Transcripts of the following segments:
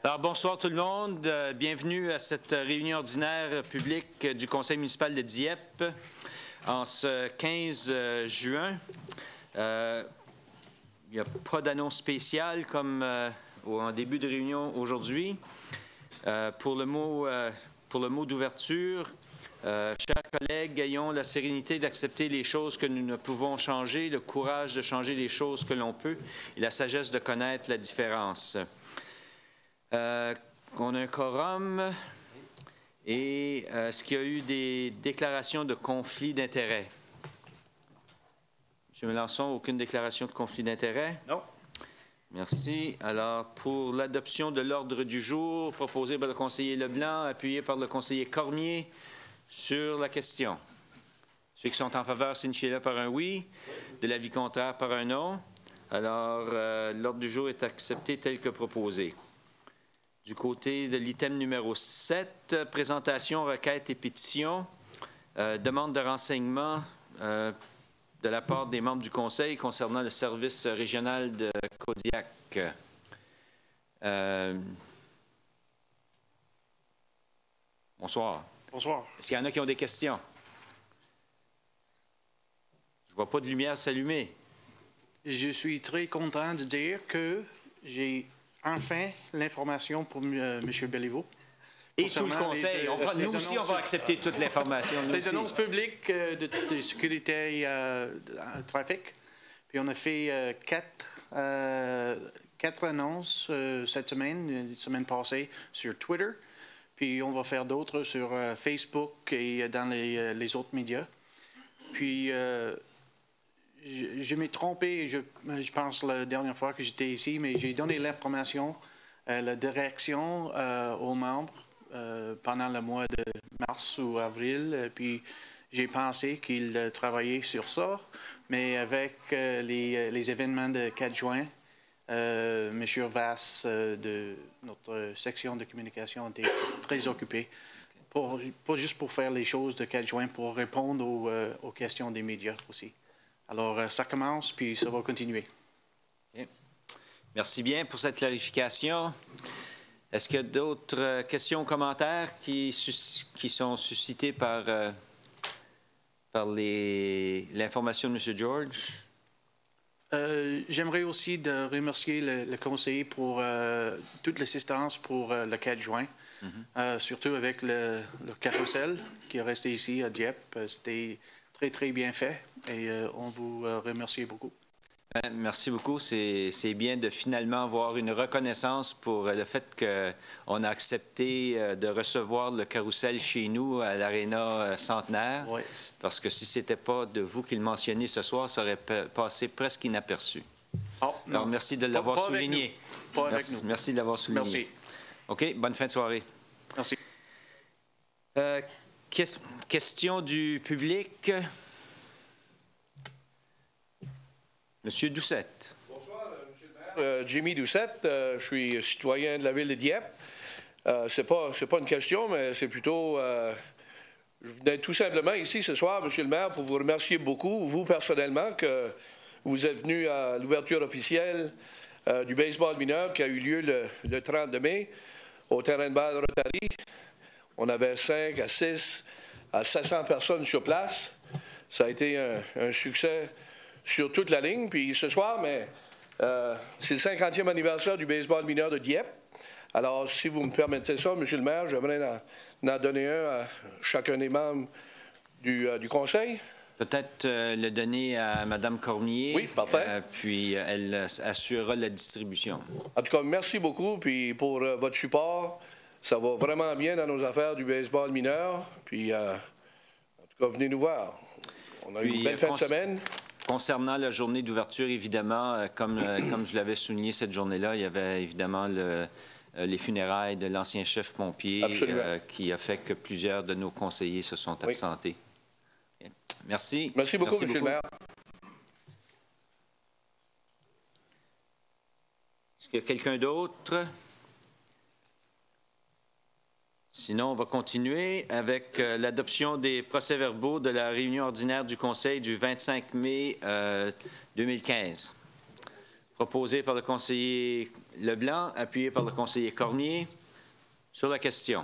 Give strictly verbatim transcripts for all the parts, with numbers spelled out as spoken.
Alors, bonsoir tout le monde. Euh, bienvenue à cette réunion ordinaire publique du Conseil municipal de Dieppe en ce quinze juin. Euh, il n'y a pas d'annonce spéciale comme euh, en début de réunion aujourd'hui. Euh, pour le mot, euh, pour le mot d'ouverture, euh, chers collègues, ayons la sérénité d'accepter les choses que nous ne pouvons changer, le courage de changer les choses que l'on peut et la sagesse de connaître la différence. Euh, on a un quorum et euh, est-ce qu'il y a eu des déclarations de conflit d'intérêt? M. Melançon, aucune déclaration de conflit d'intérêt? Non. Merci. Alors, pour l'adoption de l'ordre du jour proposé par le conseiller Leblanc, appuyé par le conseiller Cormier sur la question. Ceux qui sont en faveur, signifiez-le par un oui. De l'avis contraire, par un non. Alors, euh, l'ordre du jour est accepté tel que proposé. Du côté de l'item numéro sept, présentation, requête et pétition, euh, demande de renseignements euh, de la part des membres du Conseil concernant le service régional de Kodiak. Euh, bonsoir. Bonsoir. Est-ce qu'il y en a qui ont des questions? Je ne vois pas de lumière s'allumer. Je suis très content de dire que j'ai enfin l'information pour euh, M. Béliveau. Et tout le Conseil. Les, on prend, les nous aussi, on annonces, va accepter toute l'information. Les aussi. annonces publiques euh, de, de sécurité euh, de, de trafic. Puis on a fait euh, quatre, euh, quatre annonces euh, cette semaine, la semaine passée, sur Twitter. Puis on va faire d'autres sur euh, Facebook et dans les, euh, les autres médias. Puis euh, je, je m'ai trompé, je, je pense, la dernière fois que j'étais ici, mais j'ai donné l'information, euh, la direction euh, aux membres euh, pendant le mois de mars ou avril. Puis j'ai pensé qu'ils travaillaient sur ça, mais avec euh, les, les événements de quatre juin, euh, M. Vass euh, de notre section de communication était très occupé, pour, pas juste pour faire les choses de quatre juin, pour répondre aux, euh, aux questions des médias aussi. Alors, euh, ça commence, puis ça va continuer. Okay. Merci bien pour cette clarification. Est-ce qu'il y a d'autres euh, questions ou commentaires qui, qui sont suscités par, euh, par l'information de M. George? Euh, J'aimerais aussi de remercier le, le conseiller pour euh, toute l'assistance pour euh, le quatre juin, mm-hmm. euh, surtout avec le, le carrousel qui est resté ici à Dieppe. C'était très, très bien fait et euh, on vous euh, remercie beaucoup. Merci beaucoup. C'est bien de finalement avoir une reconnaissance pour le fait qu'on a accepté de recevoir le carrousel chez nous à l'Aréna Centenaire. Oui. Parce que si ce n'était pas de vous qui le mentionniez ce soir, ça aurait passé presque inaperçu. Oh, Alors, merci de l'avoir souligné. Pas merci, avec nous. merci de l'avoir souligné. Merci. OK. Bonne fin de soirée. Merci. Euh, question du public. Monsieur Doucette. Bonsoir, Monsieur le maire. Euh, Jimmy Doucette, euh, je suis citoyen de la ville de Dieppe. Euh, c'est pas, c'est pas une question, mais c'est plutôt... Euh, je venais tout simplement ici ce soir, Monsieur le maire, pour vous remercier beaucoup, vous personnellement, que vous êtes venu à l'ouverture officielle euh, du baseball mineur qui a eu lieu le, le trente mai au terrain de balle Rotary. On avait cinq à six à sept cents personnes sur place. Ça a été un, un succès sur toute la ligne. Puis ce soir, mais euh, c'est le cinquantième anniversaire du baseball mineur de Dieppe. Alors, si vous me permettez ça, Monsieur le maire, j'aimerais en, en donner un à chacun des membres du, euh, du conseil. Peut-être euh, le donner à Mme Cormier. Oui, parfait. Euh, puis elle assurera la distribution. En tout cas, merci beaucoup puis pour euh, votre support. Ça va vraiment bien dans nos affaires du baseball mineur. Puis, euh, en tout cas, venez nous voir. On a eu une belle fin de semaine. Concernant la journée d'ouverture, évidemment, euh, comme, euh, comme je l'avais souligné cette journée-là, il y avait évidemment le, euh, les funérailles de l'ancien chef pompier euh, qui a fait que plusieurs de nos conseillers se sont absentés. Oui. Merci. Merci beaucoup, Merci Monsieur beaucoup. le maire. Est-ce qu'il y a quelqu'un d'autre? Sinon, on va continuer avec euh, l'adoption des procès-verbaux de la réunion ordinaire du Conseil du vingt-cinq mai euh, deux mille quinze. Proposé par le conseiller Leblanc, appuyé par le conseiller Cormier. Sur la question.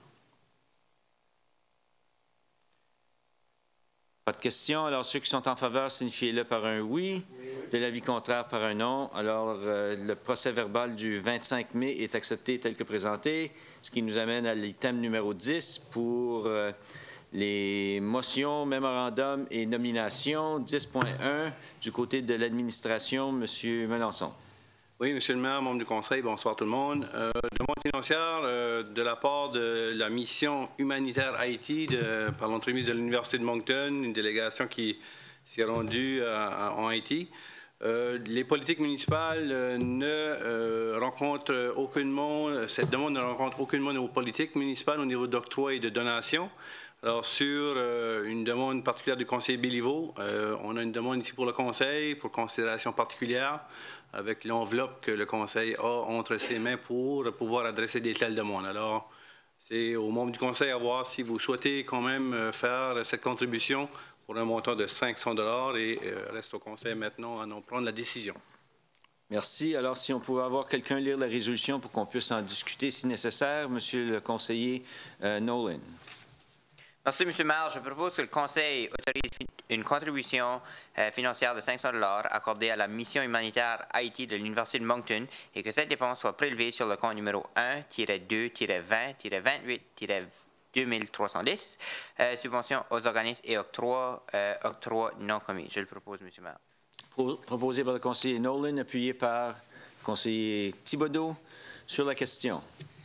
Pas de question. Alors, ceux qui sont en faveur, signifiez-le par un oui. oui, oui. De l'avis contraire, par un non. Alors, euh, le procès-verbal du vingt-cinq mai est accepté tel que présenté, ce qui nous amène à l'item numéro dix pour euh, les motions, mémorandums et nominations. dix point un, du côté de l'administration, M. Melançon. Oui, Monsieur le maire, membre du conseil, bonsoir tout le monde. Euh, demande financière euh, de la part de la mission humanitaire Haïti de, par l'entremise de l'Université de Moncton, une délégation qui s'est rendue à, à, en Haïti. Euh, les politiques municipales euh, ne euh, rencontrent aucunement, cette demande ne rencontre aucunement nos politiques municipales au niveau d'octroi et de donation. Alors, sur euh, une demande particulière du conseiller Béliveau, euh, on a une demande ici pour le conseil, pour considération particulière, avec l'enveloppe que le conseil a entre ses mains pour pouvoir adresser des telles demandes. Alors, c'est aux membres du conseil à voir si vous souhaitez quand même faire cette contribution pour un montant de cinq cents dollars et euh, reste au conseil maintenant à en prendre la décision. Merci. Alors, si on pouvait avoir quelqu'un lire la résolution pour qu'on puisse en discuter si nécessaire, Monsieur le conseiller euh, Nolan. Merci, M. le maire. Je propose que le Conseil autorise une contribution euh, financière de cinq cents dollars accordée à la mission humanitaire Haïti de l'Université de Moncton et que cette dépense soit prélevée sur le compte numéro un deux vingt vingt-huit deux mille trois cent dix, euh, subvention aux organismes et octroi, euh, octroi non commis. Je le propose, M. le maire. Pro proposé par le conseiller Nolan, appuyé par le conseiller Thibodeau. Sur la question.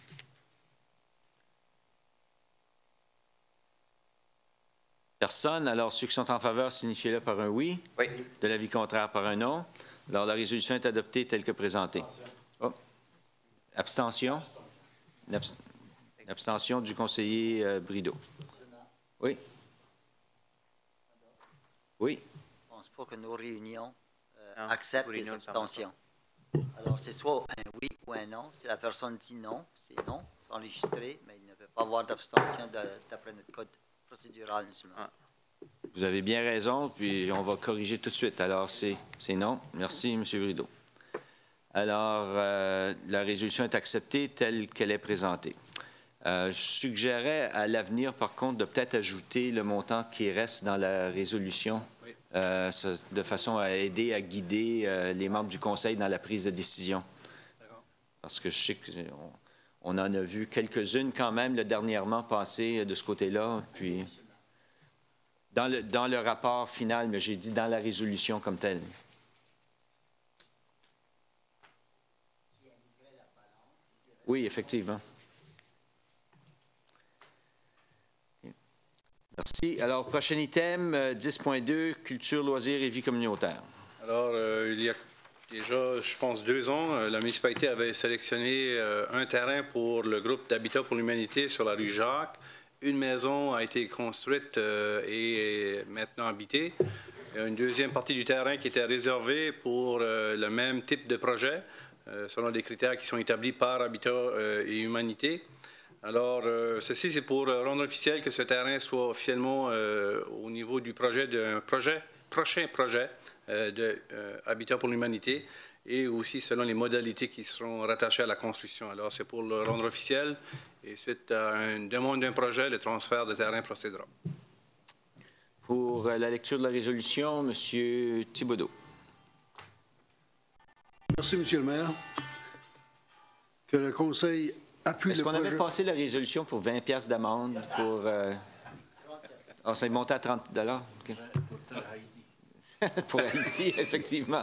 Personne. Alors, ceux qui sont en faveur, signifiez-le par un oui. Oui. De l'avis contraire, par un non. Alors, la résolution est adoptée telle que présentée. Oh. Abstention. Abst Abstention du conseiller euh, Brideau. Oui. Oui. Je ne pense pas que nos réunions euh, non, acceptent les abstentions. Alors, c'est soit un oui ou un non. Si la personne dit non, c'est non, c'est enregistré, mais il ne peut pas avoir d'abstention d'après notre code procédural, monsieur le maire. Vous avez bien raison, puis on va corriger tout de suite. Alors, c'est non. Merci, M. Brideau. Alors, euh, la résolution est acceptée telle qu'elle est présentée. Euh, je suggérais à l'avenir, par contre, de peut-être ajouter le montant qui reste dans la résolution, oui. euh, de façon à aider, à guider euh, les membres du conseil dans la prise de décision. Parce que je sais qu'on on en a vu quelques-unes quand même là, dernièrement passer de ce côté-là. Puis, dans le, dans le rapport final, mais j'ai dit dans la résolution comme telle. Oui, effectivement. Merci. Alors, prochain item, dix point deux, culture, loisirs et vie communautaire. Alors, euh, il y a déjà, je pense, deux ans, euh, la municipalité avait sélectionné euh, un terrain pour le groupe d'Habitat pour l'Humanité sur la rue Jacques. Une maison a été construite euh, et est maintenant habitée. Il y a une deuxième partie du terrain qui était réservée pour euh, le même type de projet, euh, selon des critères qui sont établis par Habitat euh, et Humanité. Alors, euh, ceci, c'est pour rendre officiel que ce terrain soit officiellement euh, au niveau du projet d'un projet, prochain projet euh, de euh, Habitat pour l'Humanité et aussi selon les modalités qui seront rattachées à la construction. Alors, c'est pour le rendre officiel et suite à une demande d'un projet, le transfert de terrain procédera. Pour la lecture de la résolution, M. Thibodeau. Merci, M. le maire. Que le Conseil appuie Est-ce le qu'on projet... avait passé la résolution pour vingt piastres d'amende pour... Euh... Oh, ça est monté à trente dollars. Okay. Pour Haïti. Pour Haïti, effectivement.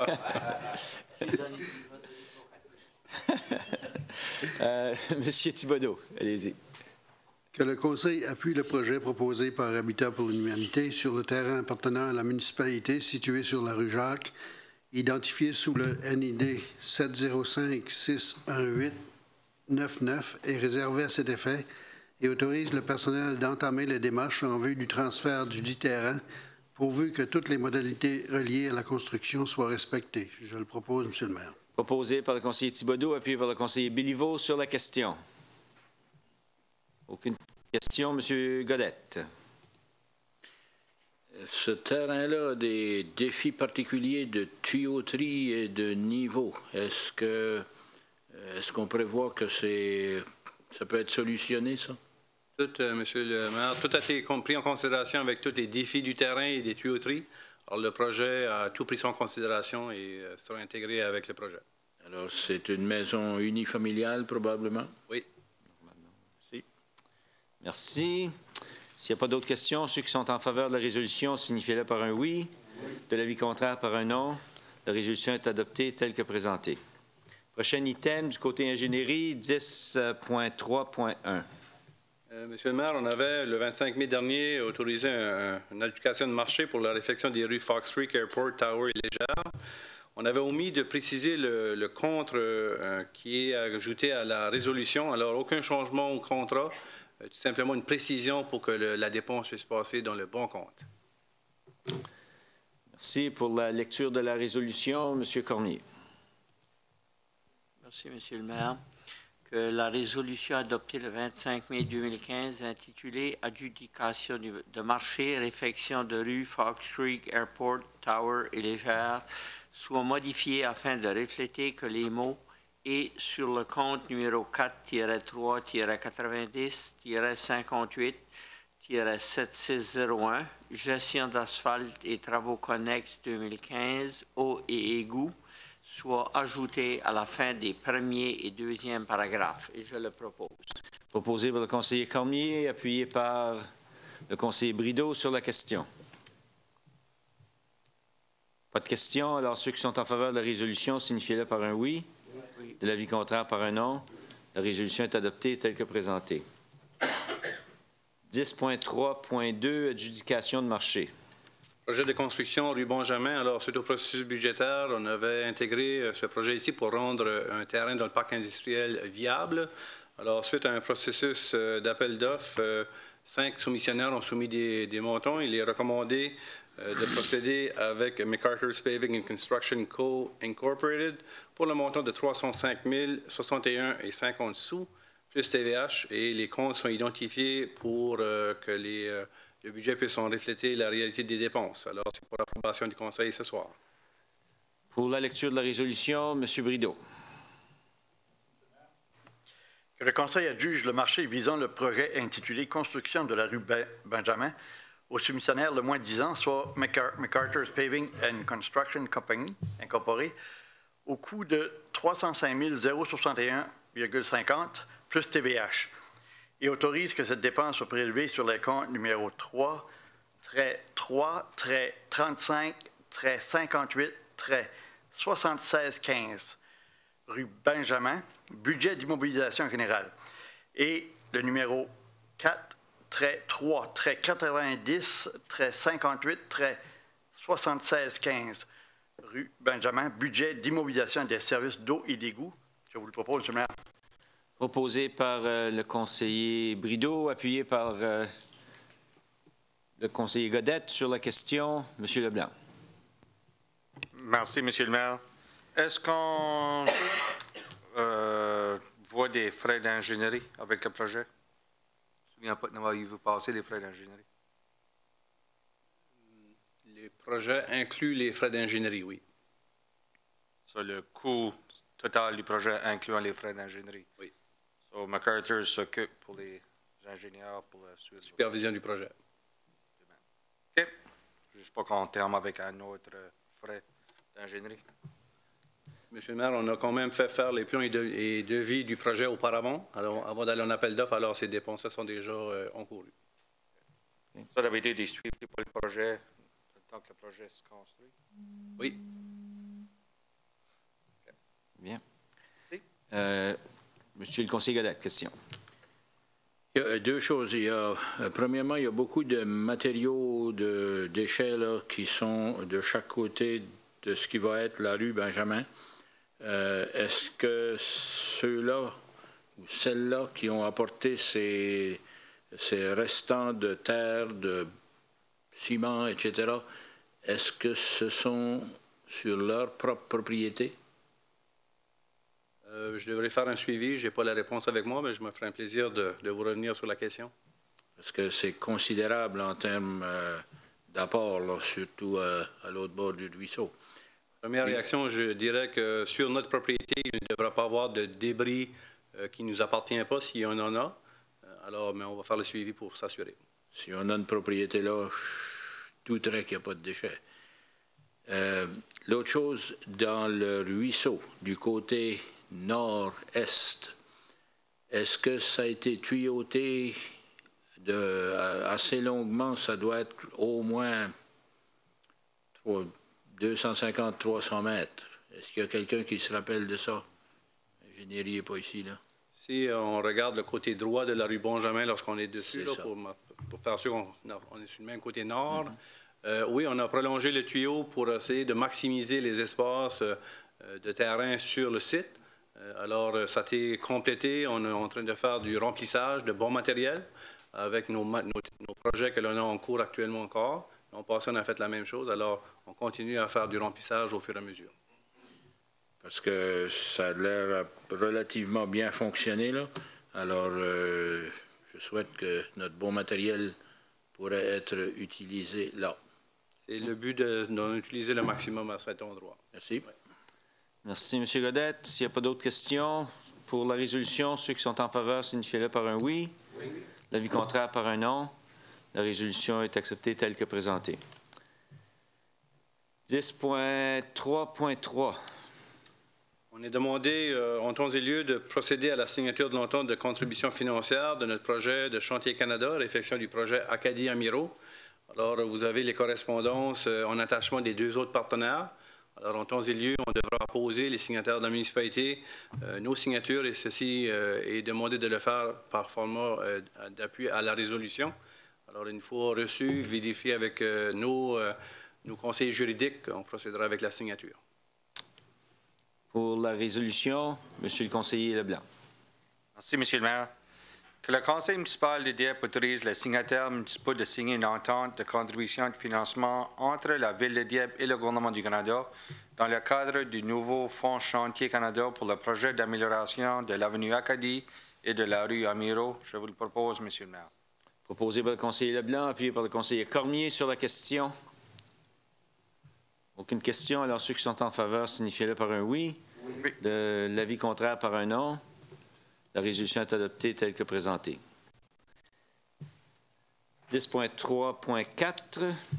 euh, Monsieur Thibodeau, allez-y. Que le Conseil appuie le projet proposé par Habitat pour l'Humanité sur le terrain appartenant à la municipalité situé sur la rue Jacques, identifié sous le N I D sept zéro cinq six un huit neuf neuf est réservé à cet effet et autorise le personnel d'entamer les démarches en vue du transfert du dit terrain, pourvu que toutes les modalités reliées à la construction soient respectées. Je le propose, M. le maire. Proposé par le conseiller Thibodeau, appuyé par le conseiller Béliveau sur la question. Aucune question, M. Godette. Ce terrain-là a des défis particuliers de tuyauterie et de niveau. Est-ce que Est-ce qu'on prévoit que c'est, ça peut être solutionné, ça? Tout, euh, Monsieur le maire, tout a été pris en considération avec tous les défis du terrain et des tuyauteries. Alors, le projet a tout pris en considération et euh, sera intégré avec le projet. Alors, c'est une maison unifamiliale, probablement? Oui. Merci. Merci. S'il n'y a pas d'autres questions, ceux qui sont en faveur de la résolution, signifiez-le par un oui. De l'avis contraire, par un non. La résolution est adoptée telle que présentée. Prochain item du côté ingénierie, dix point trois point un. Euh, Monsieur le maire, on avait le vingt-cinq mai dernier autorisé un, un, une application de marché pour la réfection des rues Fox Creek, Airport, Tower et Légère. On avait omis de préciser le, le contre euh, qui est ajouté à la résolution. Alors, aucun changement au contrat, euh, tout simplement une précision pour que le, la dépense puisse passer dans le bon compte. Merci pour la lecture de la résolution. Monsieur Cormier. Merci, Monsieur le maire. Que la résolution adoptée le vingt-cinq mai deux mille quinze intitulée « Adjudication de marché, réfection de rue Fox Creek, Airport, Tower et Légère » soit modifiée afin de refléter que les mots « et sur le compte numéro quatre tiret trois tiret quatre-vingt-dix tiret cinquante-huit tiret sept six zéro un, gestion d'asphalte et travaux connexes deux mille quinze, eau et égouts » soit ajouté à la fin des premiers et deuxièmes paragraphes. Et je le propose. Proposé par le conseiller Cormier, appuyé par le conseiller Brideau sur la question. Pas de question. Alors, ceux qui sont en faveur de la résolution, signifiez-le par un oui. Oui. De l'avis contraire, par un non. La résolution est adoptée telle que présentée. dix point trois point deux, adjudication de marché. Projet de construction rue Benjamin. Alors, suite au processus budgétaire, on avait intégré ce projet ici pour rendre un terrain dans le parc industriel viable. Alors, suite à un processus d'appel d'offres, cinq soumissionnaires ont soumis des, des montants. Il est recommandé de procéder avec McArthur's Paving and Construction Co. Incorporated pour le montant de trois cent cinq mille soixante et un virgule cinquante sous, plus T V H, et les comptes sont identifiés pour euh, que les... Euh, le budget puisse en refléter la réalité des dépenses. Alors, c'est pour l'approbation du Conseil ce soir. Pour la lecture de la résolution, M. Brideau. Que le Conseil adjuge le marché visant le projet intitulé « Construction de la rue Benjamin » au soumissionnaire le moins dix ans, soit McArthur's Paving and Construction Company, incorporé, au coût de trois cent cinq mille soixante et un virgule cinquante plus T V H. Et autorise que cette dépense soit prélevée sur les comptes numéro trois, trois, trente-cinq, cinquante-huit, soixante-seize quinze, rue Benjamin, budget d'immobilisation générale. Et le numéro quatre, trois, quatre-vingt-dix, cinquante-huit, soixante-seize quinze, rue Benjamin, budget d'immobilisation des services d'eau et d'égout. Je vous le propose, M. le maire. Proposé par euh, le conseiller Brideau, appuyé par euh, le conseiller Godette sur la question. M. Leblanc. Merci, M. le maire. Est-ce qu'on euh, voit des frais d'ingénierie avec le projet? Je ne me souviens pas de n'avoir vu passer les frais d'ingénierie. Les projets incluent les frais d'ingénierie, oui. Sur le coût total du projet incluant les frais d'ingénierie? Oui. So, McArthur s'occupe pour les ingénieurs pour la suite. Supervision du projet. OK. Juste pas qu'on termine avec un autre frais d'ingénierie. Monsieur le maire, on a quand même fait faire les plans et, de, et devis du projet auparavant, alors, avant d'aller en appel d'offres, alors ces dépenses sont déjà euh, encourues. Ça, d'habitude, des suivis pour le projet, tant que le projet se construit? Oui. Okay. Bien. Euh, Monsieur le conseiller Godette, question. Il y a deux choses. Il y a, premièrement, il y a beaucoup de matériaux, de déchets là, qui sont de chaque côté de ce qui va être la rue Benjamin. Euh, Est-ce que ceux-là ou celles-là qui ont apporté ces, ces restants de terre, de ciment, et cetera, est-ce que ce sont sur leur propre propriété? Euh, je devrais faire un suivi. Je n'ai pas la réponse avec moi, mais je me ferai un plaisir de, de vous revenir sur la question. Parce que c'est considérable en termes euh, d'apport, là, surtout euh, à l'autre bord du ruisseau. Première oui. réaction, je dirais que sur notre propriété, il ne ne devrait pas avoir de débris euh, qui ne nous appartient pas s'il y en a. Euh, alors, mais on va faire le suivi pour s'assurer. Si on a une propriété là, je douterais qu'il n'y a pas de déchets. Euh, L'autre chose, dans le ruisseau, du côté nord-est, est-ce que ça a été tuyauté de, assez longuement? Ça doit être au moins deux cent cinquante à trois cents mètres. Est-ce qu'il y a quelqu'un qui se rappelle de ça? L'ingénierie n'est pas ici, là. Si on regarde le côté droit de la rue Benjamin lorsqu'on est dessus, là, pour, pour faire sûr qu'on on est sur le même côté nord, mm-hmm. euh, oui, on a prolongé le tuyau pour essayer de maximiser les espaces euh, de terrain sur le site. Euh, alors, ça a été complété. On est en train de faire du remplissage de bon matériel avec nos, nos, nos projets que l'on a en cours actuellement encore. L'an passé, on a fait la même chose. Alors, on continue à faire du remplissage au fur et à mesure. Parce que ça a l'air relativement bien fonctionné, là. Alors, euh, je souhaite que notre bon matériel pourrait être utilisé là. C'est le but d'en utiliser le maximum à cet endroit. Merci. Ouais. Merci, M. Godette. S'il n'y a pas d'autres questions pour la résolution, ceux qui sont en faveur, signifiez-le par un oui. Oui. L'avis contraire par un non. La résolution est acceptée telle que présentée. dix point trois point trois. On est demandé, euh, en temps et lieu, de procéder à la signature de l'entente de contribution financière de notre projet de Chantier Canada, réfection du projet Acadie-Amiraux. Alors, vous avez les correspondances euh, en attachement des deux autres partenaires. Alors, en temps et lieu, on devra apposer, les signataires de la municipalité, euh, nos signatures, et ceci euh, est demandé de le faire par format euh, d'appui à la résolution. Alors, une fois reçu, vérifié avec euh, nos, euh, nos conseillers juridiques, on procédera avec la signature. Pour la résolution, Monsieur le conseiller Leblanc. Merci, Monsieur le maire. Que le conseil municipal de Dieppe autorise les signataires municipaux de signer une entente de contribution de financement entre la Ville de Dieppe et le gouvernement du Canada dans le cadre du nouveau Fonds Chantier Canada pour le projet d'amélioration de l'avenue Acadie et de la rue Amiraux. Je vous le propose, Monsieur le maire. Proposé par le conseiller Leblanc, appuyé par le conseiller Cormier sur la question. Aucune question. Alors, ceux qui sont en faveur, signifiez-le par un oui. Oui. L'avis contraire par un non. La résolution est adoptée telle que présentée. dix point trois point quatre.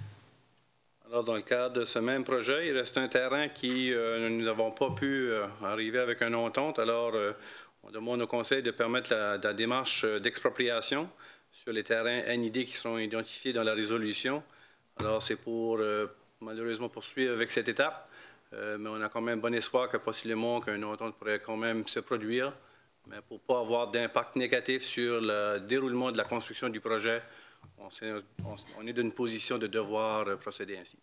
Alors, dans le cadre de ce même projet, il reste un terrain qui euh, nous n'avons pas pu euh, arriver avec une entente. Alors, euh, on demande au conseil de permettre la, la démarche d'expropriation sur les terrains N I D qui seront identifiés dans la résolution. Alors, c'est pour euh, malheureusement poursuivre avec cette étape, euh, mais on a quand même bon espoir que possiblement qu'une entente pourrait quand même se produire, mais pour ne pas avoir d'impact négatif sur le déroulement de la construction du projet, on, on, on est dans une position de devoir procéder ainsi.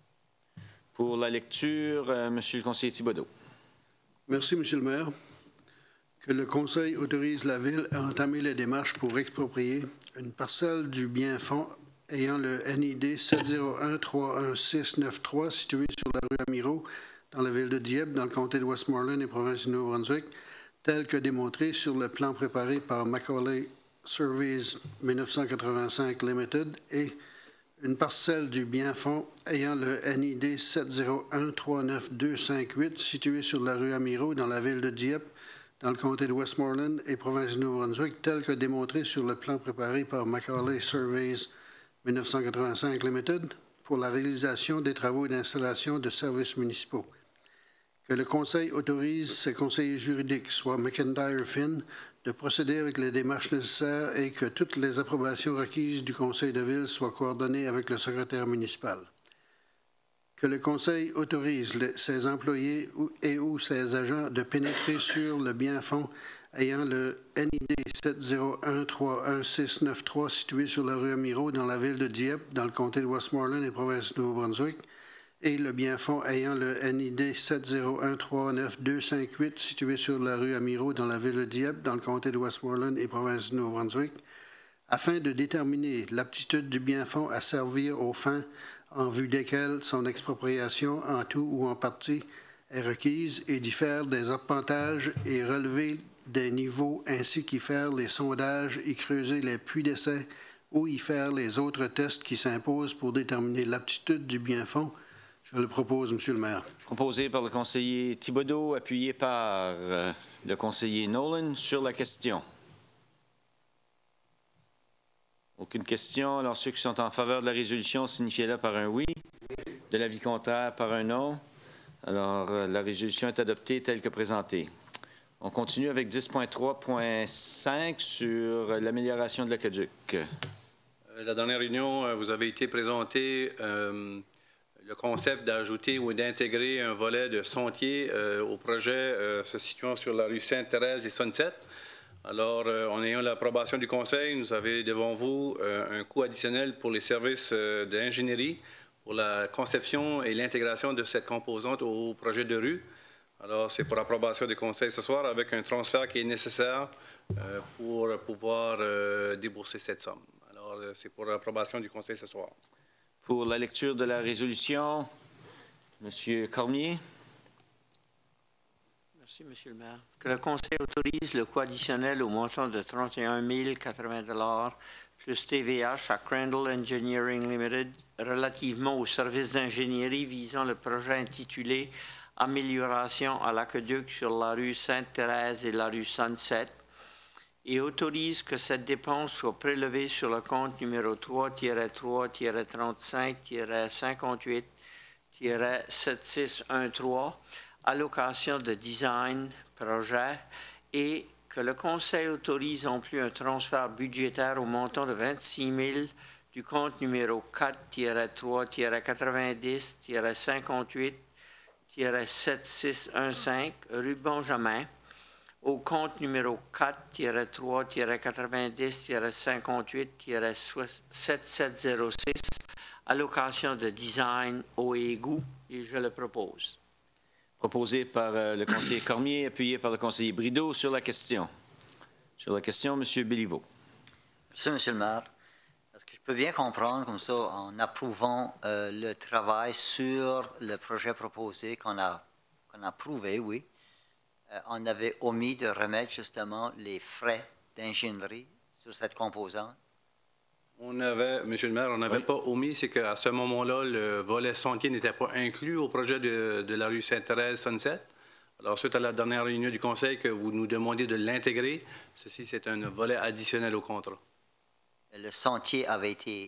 Pour la lecture, euh, Monsieur le conseiller Thibodeau. Merci, Monsieur le maire. Que le Conseil autorise la Ville à entamer les démarches pour exproprier une parcelle du bien-fonds ayant le N I D sept zéro un trois un six neuf trois situé sur la rue Amiraux dans la ville de Dieppe, dans le comté de Westmoreland et province du Nouveau-Brunswick, tel que démontré sur le plan préparé par Macaulay Surveys mille neuf cent quatre-vingt-cinq Limited, et une parcelle du bien-fonds ayant le N I D sept zéro un trois neuf deux cinq huit situé sur la rue Amiraux dans la ville de Dieppe, dans le comté de Westmoreland et province du Nouveau-Brunswick, tel que démontré sur le plan préparé par Macaulay Surveys mille neuf cent quatre-vingt-cinq Limited, pour la réalisation des travaux d'installation de services municipaux. Que le Conseil autorise ses conseillers juridiques, soit McIntyre Finn, de procéder avec les démarches nécessaires et que toutes les approbations requises du Conseil de ville soient coordonnées avec le secrétaire municipal. Que le Conseil autorise les, ses employés ou, et ou ses agents de pénétrer sur le bien-fonds ayant le N I D sept zéro un trois un six neuf trois situé sur la rue Amiraux dans la ville de Dieppe, dans le comté de Westmoreland et province du Nouveau-Brunswick, et le bien-fonds ayant le N I D sept zéro un trois neuf deux cinq huit situé sur la rue Amiraux dans la ville de Dieppe, dans le comté de Westmoreland et province du Nouveau-Brunswick, afin de déterminer l'aptitude du bien-fonds à servir aux fins en vue desquelles son expropriation en tout ou en partie est requise, et d'y faire des arpentages et relever des niveaux ainsi qu'y faire les sondages, y creuser les puits d'essai ou y faire les autres tests qui s'imposent pour déterminer l'aptitude du bien-fonds. Je le propose, Monsieur le maire. Proposé par le conseiller Thibodeau, appuyé par euh, le conseiller Nolan. Sur la question. Aucune question. Alors, ceux qui sont en faveur de la résolution, signifiez-le par un oui. De l'avis contraire, par un non. Alors, euh, la résolution est adoptée telle que présentée. On continue avec dix point trois point cinq sur l'amélioration de l'aqueduc. Euh, la dernière réunion, vous avez été présenté euh, le concept d'ajouter ou d'intégrer un volet de sentier euh, au projet euh, se situant sur la rue Sainte-Thérèse et Sunset. Alors, euh, en ayant l'approbation du Conseil, vous avez devant vous euh, un coût additionnel pour les services euh, d'ingénierie pour la conception et l'intégration de cette composante au projet de rue. Alors, c'est pour approbation du Conseil ce soir avec un transfert qui est nécessaire euh, pour pouvoir euh, débourser cette somme. Alors, euh, c'est pour approbation du Conseil ce soir. Pour la lecture de la résolution, M. Cormier. Merci, M. le maire. Que le Conseil autorise le coût additionnel au montant de trente et un mille quatre-vingts dollars plus T V H à Crandall Engineering Limited relativement au service d'ingénierie visant le projet intitulé « Amélioration à l'aqueduc sur la rue Sainte-Thérèse et la rue Sunset » et autorise que cette dépense soit prélevée sur le compte numéro trois trois trente-cinq cinquante-huit sept six un trois, allocation de design, projet, et que le Conseil autorise en plus un transfert budgétaire au montant de vingt-six mille du compte numéro quatre trois quatre-vingt-dix cinquante-huit sept six un cinq, rue Benjamin, au compte numéro quatre trois quatre-vingt-dix cinquante-huit sept sept zéro six, allocation de design, eau et égout, et je le propose. Proposé par euh, le conseiller Cormier, appuyé par le conseiller Brideau. Sur la question. Sur la question, M. Béliveau. Merci, M. le maire. Est-ce que je peux bien comprendre, comme ça, en approuvant euh, le travail sur le projet proposé qu'on a, qu'on a approuvé, oui, euh, on avait omis de remettre justement les frais d'ingénierie sur cette composante? On avait, M. le maire, on n'avait oui. pas omis, c'est qu'à ce moment-là, le volet sentier n'était pas inclus au projet de, de la rue Sainte-Thérèse-Sunset. Alors, suite à la dernière réunion du Conseil que vous nous demandiez de l'intégrer, ceci, c'est un volet additionnel au contrat. Le sentier avait été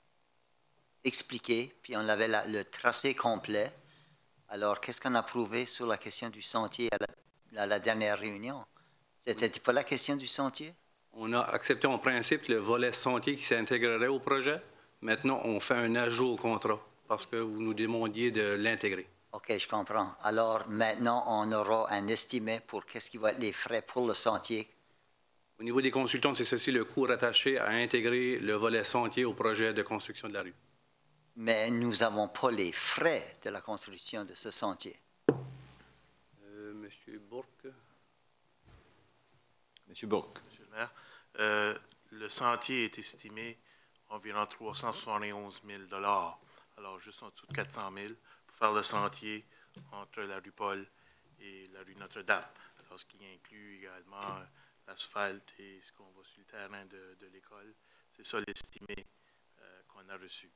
expliqué, puis on avait la, le tracé complet. Alors, qu'est-ce qu'on a prouvé sur la question du sentier à la, à la dernière réunion? C'était pas la question du sentier? On a accepté en principe le volet sentier qui s'intégrerait au projet. Maintenant, on fait un ajout au contrat parce que vous nous demandiez de l'intégrer. OK, je comprends. Alors, maintenant, on aura un estimé pour qu'est-ce qui va être les frais pour le sentier. Au niveau des consultants, c'est ceci le coût rattaché à intégrer le volet sentier au projet de construction de la rue. Mais nous n'avons pas les frais de la construction de ce sentier. Euh, Monsieur Bourque. Monsieur Bourque. Monsieur le maire, euh, le sentier est estimé environ trois cent soixante et onze mille dollars. Alors, juste en dessous de quatre cent mille pour faire le sentier entre la rue Paul et la rue Notre-Dame. Alors, ce qui inclut également l'asphalte et ce qu'on voit sur le terrain de, de l'école. C'est ça l'estimé euh, qu'on a reçu.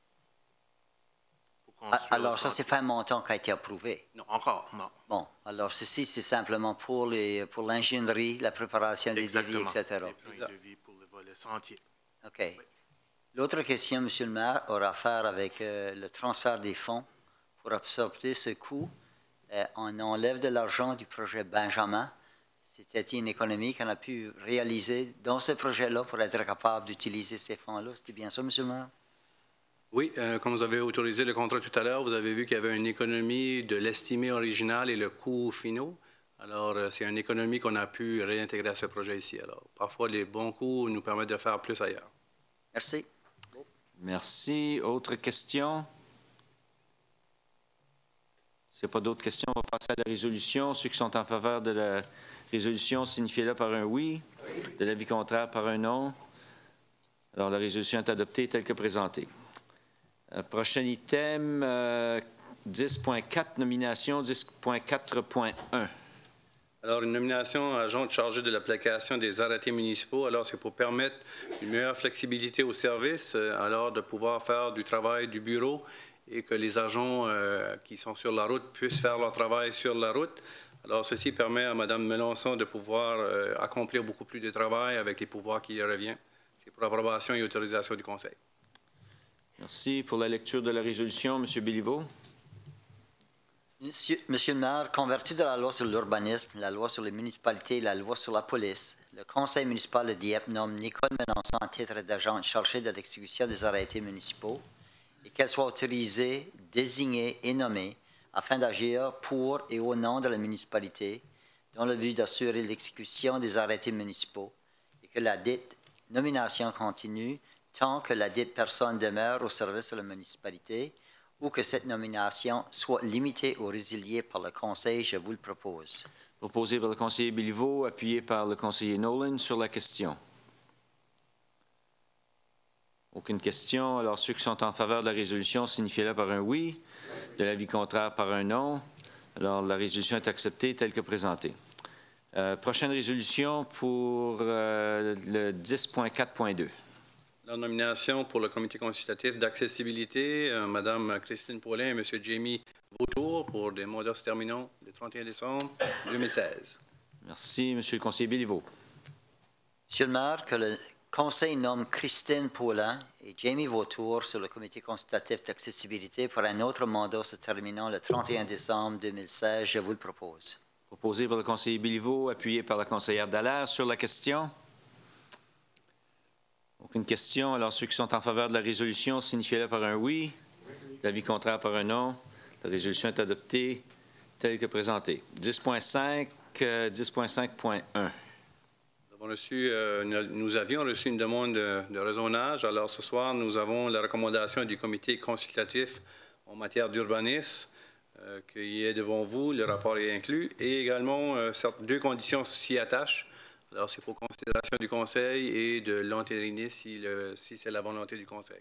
Alors, ça, c'est pas un montant qui a été approuvé? Non, encore, non. Bon, alors ceci, c'est simplement pour les pour l'ingénierie, la préparation des devis, et cetera. Les plans de devis pour le volet sentier. OK. Oui. L'autre question, M. le maire, aura à faire avec euh, le transfert des fonds pour absorber ce coût. Euh, on enlève de l'argent du projet Benjamin. C'était une économie qu'on a pu réaliser dans ce projet-là pour être capable d'utiliser ces fonds-là. C'était bien ça, M. le maire? Oui, euh, comme vous avez autorisé le contrat tout à l'heure, vous avez vu qu'il y avait une économie de l'estimé original et le coût finaux. Alors, euh, c'est une économie qu'on a pu réintégrer à ce projet ici. Alors, parfois, les bons coûts nous permettent de faire plus ailleurs. Merci. Merci. Autre question? S'il n'y a pas d'autres questions, on va passer à la résolution. Ceux qui sont en faveur de la résolution, signifiez-le par un oui. De l'avis contraire, par un non. Alors, la résolution est adoptée telle que présentée. Euh, prochain item, euh, dix point quatre, nomination, dix point quatre point un. Alors, une nomination agent chargé de l'application des arrêtés municipaux. Alors, c'est pour permettre une meilleure flexibilité au service, euh, alors de pouvoir faire du travail du bureau et que les agents euh, qui sont sur la route puissent faire leur travail sur la route. Alors, ceci permet à Mme Melançon de pouvoir euh, accomplir beaucoup plus de travail avec les pouvoirs qui lui reviennent. C'est pour approbation et autorisation du Conseil. Merci. Pour la lecture de la résolution, M. Béliveau. Monsieur, Monsieur le maire, converti de la loi sur l'urbanisme, la loi sur les municipalités et la loi sur la police, le conseil municipal de Dieppe nomme Nicole Melançon à titre d'agent chargé de l'exécution des arrêtés municipaux et qu'elle soit autorisée, désignée et nommée afin d'agir pour et au nom de la municipalité dans le but d'assurer l'exécution des arrêtés municipaux et que la dite nomination continue tant que la dite personne demeure au service de la municipalité ou que cette nomination soit limitée ou résiliée par le Conseil, je vous le propose. Proposé par le conseiller Béliveau, appuyé par le conseiller Nolan sur la question. Aucune question. Alors, ceux qui sont en faveur de la résolution, signifiez-le par un oui. De l'avis contraire, par un non. Alors, la résolution est acceptée telle que présentée. Euh, prochaine résolution pour euh, le dix point quatre point deux. La nomination pour le comité consultatif d'accessibilité, euh, Mme Christine Paulin et M. Jamie Vautour pour des mandats se terminant le trente et un décembre deux mille seize. Merci. Monsieur le conseiller Béliveau. Monsieur le maire, que le Conseil nomme Christine Paulin et Jamie Vautour sur le comité consultatif d'accessibilité pour un autre mandat se terminant le trente et un décembre deux mille seize. Je vous le propose. Proposé par le conseiller Béliveau, appuyé par la conseillère Dallaire sur la question. Aucune question. Alors, ceux qui sont en faveur de la résolution, signifiez-le par un oui. L'avis contraire par un non. La résolution est adoptée telle que présentée. dix point cinq, dix point cinq point un. Nous, avons reçu, euh, nous avions reçu une demande de, de raisonnage. Alors, ce soir, nous avons la recommandation du comité consultatif en matière d'urbanisme euh, qui est devant vous. Le rapport est inclus. Et également, euh, deux conditions s'y attachent. Alors, c'est pour considération du Conseil et de l'entériner si, le, si c'est la volonté du Conseil.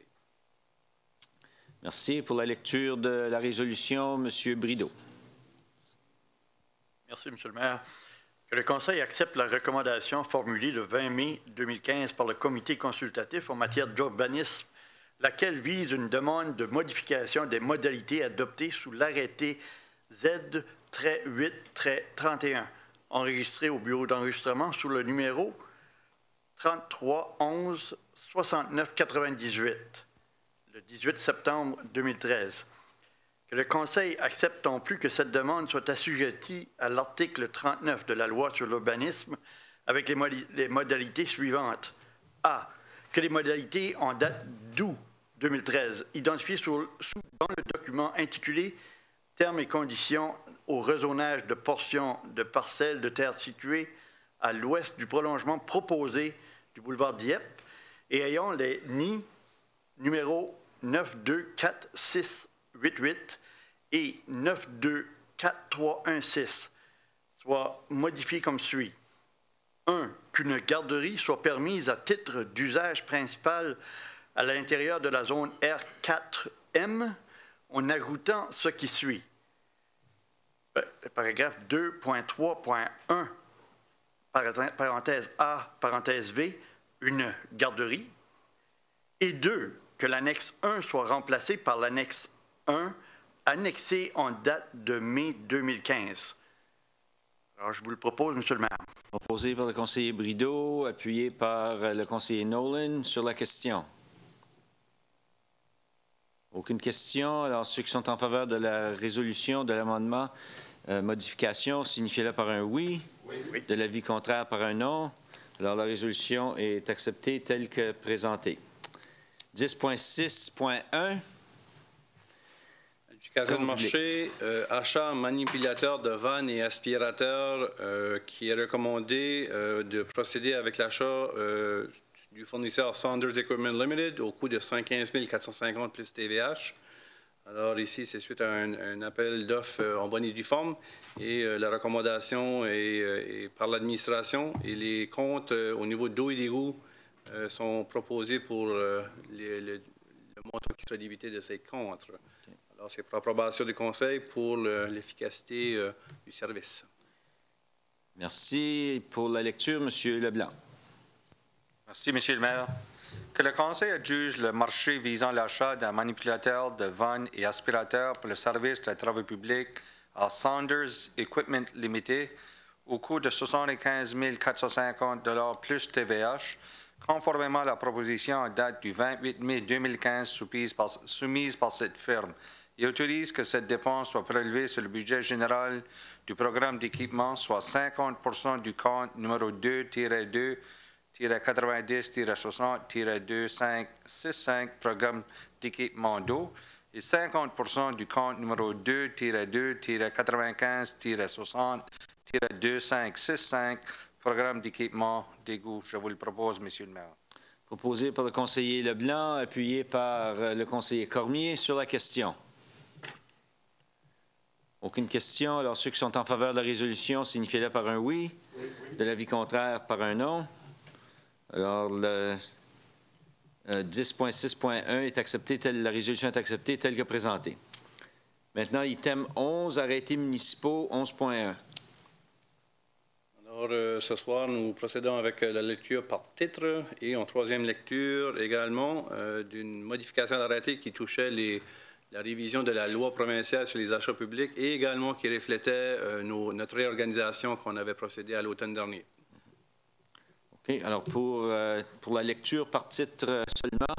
Merci. Pour la lecture de la résolution, M. Brideau. Merci, M. le maire. Que le Conseil accepte la recommandation formulée le vingt mai deux mille quinze par le comité consultatif en matière d'urbanisme, laquelle vise une demande de modification des modalités adoptées sous l'arrêté Z huit trente et un. Enregistré au bureau d'enregistrement sous le numéro trente-trois onze soixante-neuf quatre-vingt-dix-huit, le dix-huit septembre deux mille treize. Que le Conseil accepte non plus que cette demande soit assujettie à l'article trente-neuf de la loi sur l'urbanisme avec les, mod les modalités suivantes. A. Que les modalités en date d'août deux mille treize, identifiées sur, sous, dans le document intitulé « Termes et conditions au rezonage de portions de parcelles de terre situées à l'ouest du prolongement proposé du boulevard Dieppe et ayant les N I numéro neuf deux quatre six huit huit et neuf deux quatre trois un six soit modifiés comme suit. un. Qu'une garderie soit permise à titre d'usage principal à l'intérieur de la zone R quatre M en ajoutant ce qui suit. Paragraphe deux point trois point un, parenthèse A, parenthèse V, une garderie. Et deux, que l'annexe un soit remplacée par l'annexe un, annexée en date de mai deux mille quinze. Alors, je vous le propose, M. le maire. Proposé par le conseiller Brideau, appuyé par le conseiller Nolan sur la question. Aucune question. Alors, ceux qui sont en faveur de la résolution de l'amendement euh, modification, signifiez-le par un oui. Oui, oui. De l'avis contraire par un non. Alors, la résolution est acceptée telle que présentée. dix point six point un. Adjudication de marché, euh, achat manipulateur de vannes et aspirateurs euh, qui est recommandé euh, de procéder avec l'achat euh, du fournisseur Saunders Equipment Limited au coût de cent quinze mille quatre cent cinquante plus T V H. Alors ici, c'est suite à un, un appel d'offres euh, en bonne et due forme et euh, la recommandation est, euh, est par l'administration et les comptes euh, au niveau d'eau et d'égout euh, sont proposés pour euh, les, le, le montant qui sera débité de ces comptes. Okay. Alors c'est pour approbation du Conseil pour l'efficacité euh, du service. Merci. Pour la lecture, M. Leblanc. Merci, M. le maire. que le Conseil adjuge le marché visant l'achat d'un manipulateur de vannes et aspirateur pour le service de travaux publics à Saunders Equipment Limited au coût de soixante-quinze mille quatre cent cinquante dollars plus T V H, conformément à la proposition en date du vingt-huit mai deux mille quinze soumise par, soumise par cette firme, et autorise que cette dépense soit prélevée sur le budget général du programme d'équipement, soit cinquante pour cent du compte numéro deux deux quatre-vingt-dix soixante deux cinq six cinq programme d'équipement d'eau et cinquante pour cent du compte numéro deux deux quatre-vingt-quinze soixante deux cinq six cinq programme d'équipement d'égout. Je vous le propose, Monsieur le maire. Proposé par le conseiller Leblanc, appuyé par le conseiller Cormier sur la question. Aucune question. Alors, ceux qui sont en faveur de la résolution, signifiez-le par un oui. oui. De l'avis contraire, par un non. Alors, le euh, dix point six point un est accepté, tel, la résolution est acceptée telle que présentée. Maintenant, item onze, arrêtés municipaux onze point un. Alors, euh, ce soir, nous procédons avec euh, la lecture par titre et en troisième lecture également euh, d'une modification d'arrêté qui touchait les, la révision de la loi provinciale sur les achats publics et également qui reflétait euh, nos, notre réorganisation qu'on avait procédé à l'automne dernier. OK. Alors, pour, euh, pour la lecture par titre euh, seulement,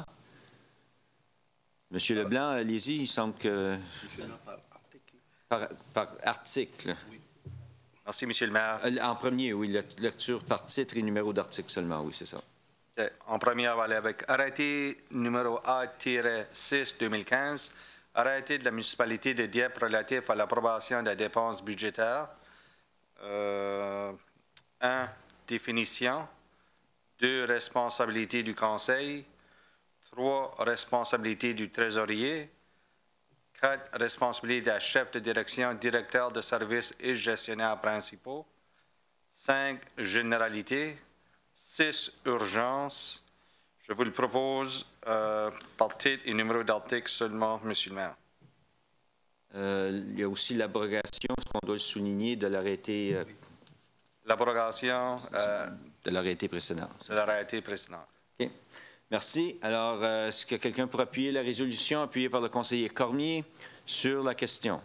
M. Leblanc, allez-y, il semble que... Par article. Par, par article. Oui. Merci, M. le maire. En premier, oui, la lecture par titre et numéro d'article seulement, oui, c'est ça. En premier, on va aller avec arrêté numéro A six deux mille quinze, arrêté de la municipalité de Dieppe relatif à l'approbation des dépenses budgétaires. Euh, un, définition. Deux, responsabilité du conseil. Trois, responsabilité du trésorier. Quatre, responsabilité des chefs de direction, directeurs de services et gestionnaires principaux. Cinq, généralité. Six, urgence. Je vous le propose euh, par titre et numéro d'article seulement, M. le maire. Euh, il y a aussi l'abrogation, ce qu'on doit le souligner, de l'arrêté... Euh, l'abrogation... Euh, de l'arrêté précédent. De l'arrêté précédent. OK. Merci. Alors, euh, est-ce que quelqu'un pour appuyer la résolution appuyée par le conseiller Cormier sur la question?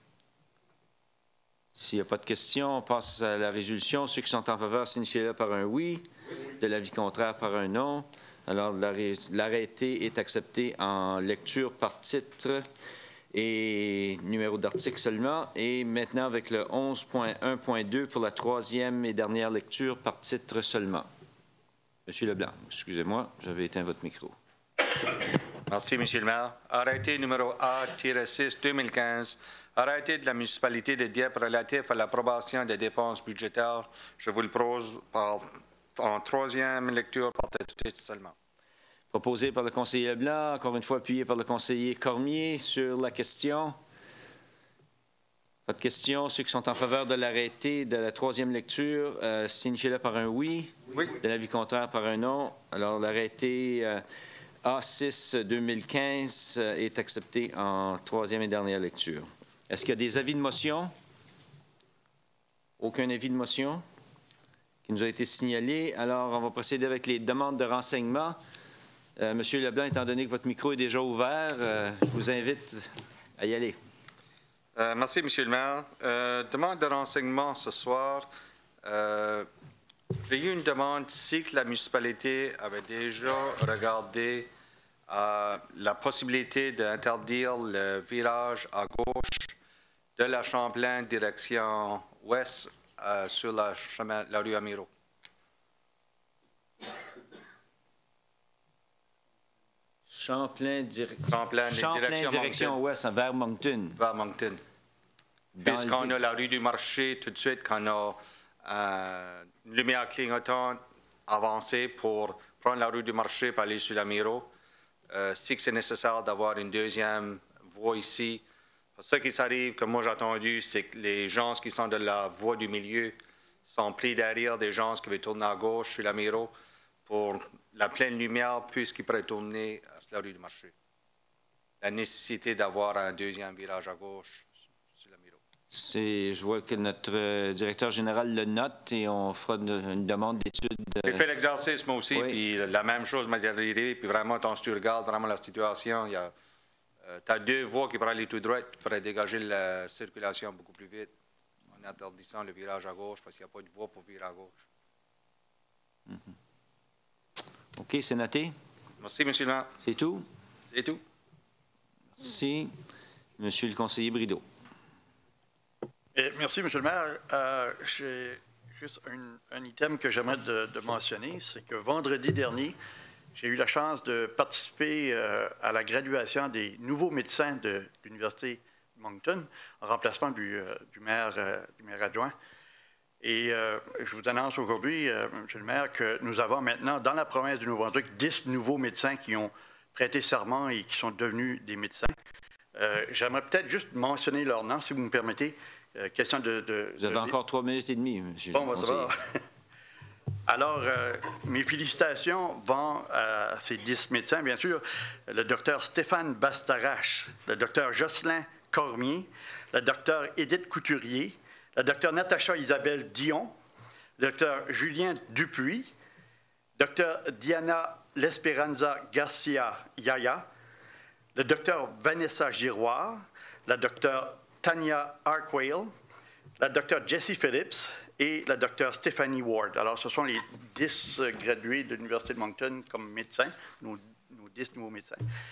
S'il n'y a pas de question, on passe à la résolution. Ceux qui sont en faveur, signifiez-le par un oui. De l'avis contraire, par un non. Alors, l'arrêté est accepté en lecture par titre et numéro d'article seulement. Et maintenant, avec le onze point un point deux pour la troisième et dernière lecture par titre seulement. Monsieur Leblanc, excusez-moi, j'avais éteint votre micro. Merci, M. le maire. Arrêté numéro A six deux mille quinze, arrêté de la municipalité de Dieppe relatif à l'approbation des dépenses budgétaires. Je vous le propose par, en troisième lecture par titre seulement. Proposé par le conseiller Leblanc, encore une fois appuyé par le conseiller Cormier sur la question. Pas de question. Ceux qui sont en faveur de l'arrêté de la troisième lecture, euh, signifiez-le par un oui. Oui. De l'avis contraire, par un non. Alors, l'arrêté euh, A six deux mille quinze euh, est accepté en troisième et dernière lecture. Est-ce qu'il y a des avis de motion? Aucun avis de motion qui nous a été signalé. Alors, on va procéder avec les demandes de renseignement. Euh, Monsieur Leblanc, étant donné que votre micro est déjà ouvert, euh, je vous invite à y aller. Euh, merci, M. le maire. Euh, demande de renseignement ce soir. Euh, J'ai eu une demande ici que la municipalité avait déjà regardé euh, la possibilité d'interdire le virage à gauche de la Champlain direction ouest euh, sur la, chemin, la rue Amiro. Champlain, dir... Champlain, Champlain direction, direction ouest, vers Moncton. Vers Moncton. Puisqu'on a la rue du marché tout de suite, qu'on a euh, une lumière clignotante avancée pour prendre la rue du marché pour aller sur la Miro. Euh, si c'est nécessaire d'avoir une deuxième voie ici. Ce qui s'arrive, que moi j'ai entendu, c'est que les gens qui sont de la voie du milieu sont pris derrière des gens qui veulent tourner à gauche sur la Miro pour la pleine lumière puisqu'ils pourraient tourner sur la rue du marché. La nécessité d'avoir un deuxième virage à gauche sur la Miro. C'est, je vois que notre euh, directeur général le note et on fera une, une demande d'étude. Euh... J'ai fait l'exercice moi aussi, oui. puis la même chose m'a arrivé, puis vraiment, quand tu regardes vraiment la situation, il y a, euh, tu as deux voies qui pourraient aller tout droit, puis tu pourrais dégager la circulation beaucoup plus vite en interdisant le virage à gauche parce qu'il n'y a pas de voie pour virer à gauche. Mm-hmm. OK, c'est noté. Merci, M. le maire. C'est tout? C'est tout. Merci. Monsieur le conseiller Brideau. Et merci, M. le maire. Euh, j'ai juste un, un item que j'aimerais de, de mentionner, c'est que vendredi dernier, j'ai eu la chance de participer euh, à la graduation des nouveaux médecins de l'Université de Moncton, en remplacement du, euh, du, maire, euh, du maire adjoint. Et euh, je vous annonce aujourd'hui, euh, M. le maire, que nous avons maintenant, dans la province du Nouveau-Brunswick, dix nouveaux médecins qui ont prêté serment et qui sont devenus des médecins. Euh, j'aimerais peut-être juste mentionner leur nom, si vous me permettez. Euh, question de, de, Vous avez de... encore trois minutes et demie, monsieur bon, le conseiller. Bon, ça va. Alors, euh, mes félicitations vont à ces dix médecins, bien sûr. Le docteur Stéphane Bastarache, le docteur Jocelyn Cormier, le docteur Édith Couturier, la docteur Natacha Isabelle Dion, le docteur Julien Dupuis, docteur Diana L'Esperanza Garcia Yaya, le docteur Vanessa Giroir, la docteur Tania Arquail, la docteur Jessie Phillips et la docteur Stephanie Ward. Alors, ce sont les dix gradués de l'Université de Moncton comme médecins, nos, nos dix nouveaux médecins.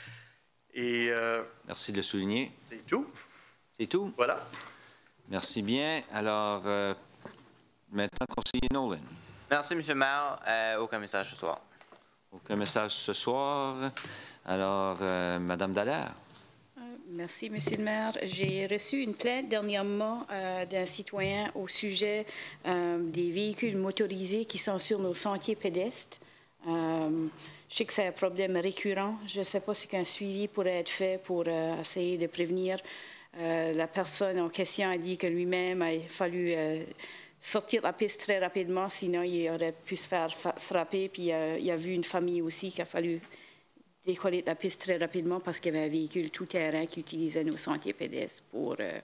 Et, euh, merci de le souligner. C'est tout. C'est tout? Voilà. Merci bien. Alors, euh, maintenant, conseiller Nolan. Merci, M. le maire. Euh, aucun message ce soir. Aucun message ce soir. Alors, euh, Mme Dallaire. Merci, Monsieur le maire. J'ai reçu une plainte dernièrement euh, d'un citoyen au sujet euh, des véhicules motorisés qui sont sur nos sentiers pédestres. Euh, je sais que c'est un problème récurrent. Je ne sais pas si un suivi pourrait être fait pour euh, essayer de prévenir. Euh, la personne en question a dit que lui-même a fallu euh, sortir la piste très rapidement, sinon il aurait pu se faire frapper. Puis euh, il a vu une famille aussi qui a fallu décoller de la piste très rapidement parce qu'il y avait un véhicule tout-terrain qui utilisait nos sentiers pédestres pour euh,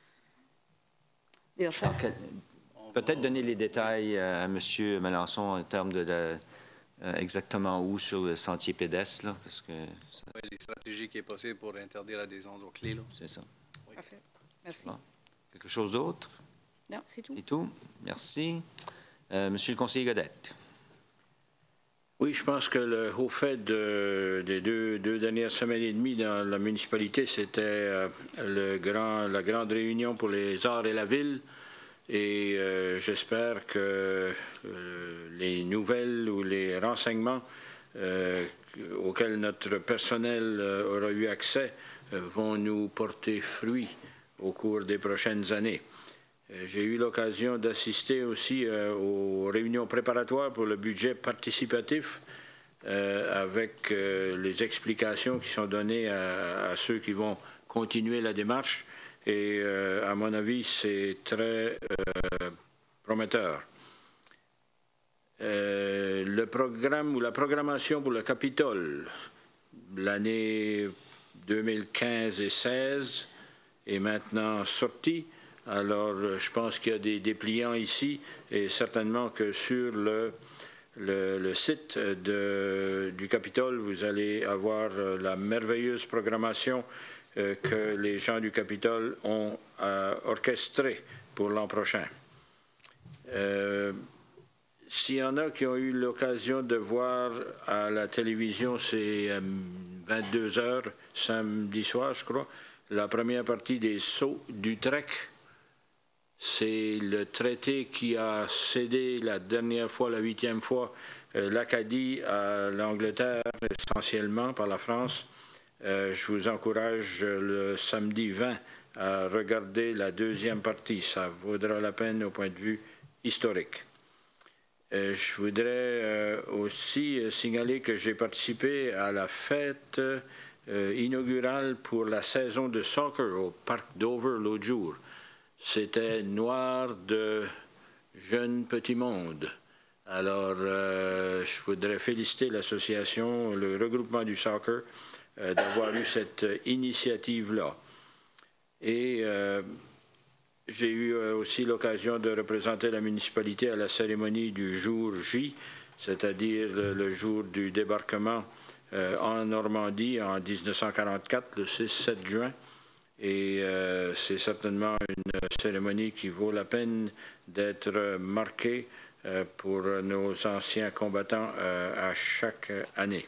leur faire. Peut-être donner les détails à M. Melançon en termes de, de euh, exactement où sur le sentier pédestre, là, parce que... Ça... Oui, les stratégies qui est possible pour interdire à des endroits clés, là. C'est ça. Oui. Parfait. Merci. Bon. Quelque chose d'autre? Non, c'est tout. C'est tout. Merci. Euh, Monsieur le conseiller Godette. Oui, je pense que le haut fait de, des deux, deux dernières semaines et demie dans la municipalité, c'était euh, le grand, la grande réunion pour les arts et la ville. Et euh, j'espère que euh, les nouvelles ou les renseignements euh, auxquels notre personnel euh, aura eu accès euh, vont nous porter fruit au cours des prochaines années. J'ai eu l'occasion d'assister aussi euh, aux réunions préparatoires pour le budget participatif euh, avec euh, les explications qui sont données à, à ceux qui vont continuer la démarche. Et euh, à mon avis, c'est très euh, prometteur. Euh, le programme ou la programmation pour le Capitole, l'année deux mille quinze et seize est maintenant sortie. Alors, je pense qu'il y a des dépliants ici et certainement que sur le, le, le site de, du Capitole, vous allez avoir la merveilleuse programmation euh, que les gens du Capitole ont euh, orchestrée pour l'an prochain. Euh, S'il y en a qui ont eu l'occasion de voir à la télévision, c'est à vingt-deux heures, samedi soir, je crois, la première partie des Sauts d'Utrecht. C'est le traité qui a cédé la dernière fois, la huitième fois, euh, l'Acadie à l'Angleterre, essentiellement par la France. Euh, je vous encourage le samedi vingt à regarder la deuxième partie. Ça vaudra la peine au point de vue historique. Euh, je voudrais euh, aussi euh, signaler que j'ai participé à la fête euh, inaugurale pour la saison de soccer au Parc Dover l'autre jour. C'était noir de jeune petit monde. Alors, euh, je voudrais féliciter l'association, le regroupement du soccer, euh, d'avoir eu cette initiative-là. Et euh, j'ai eu euh, aussi l'occasion de représenter la municipalité à la cérémonie du jour J, c'est-à-dire le, le jour du débarquement euh, en Normandie en mille neuf cent quarante-quatre, le six sept juin. Et euh, c'est certainement une cérémonie qui vaut la peine d'être marquée euh, pour nos anciens combattants euh, à chaque année.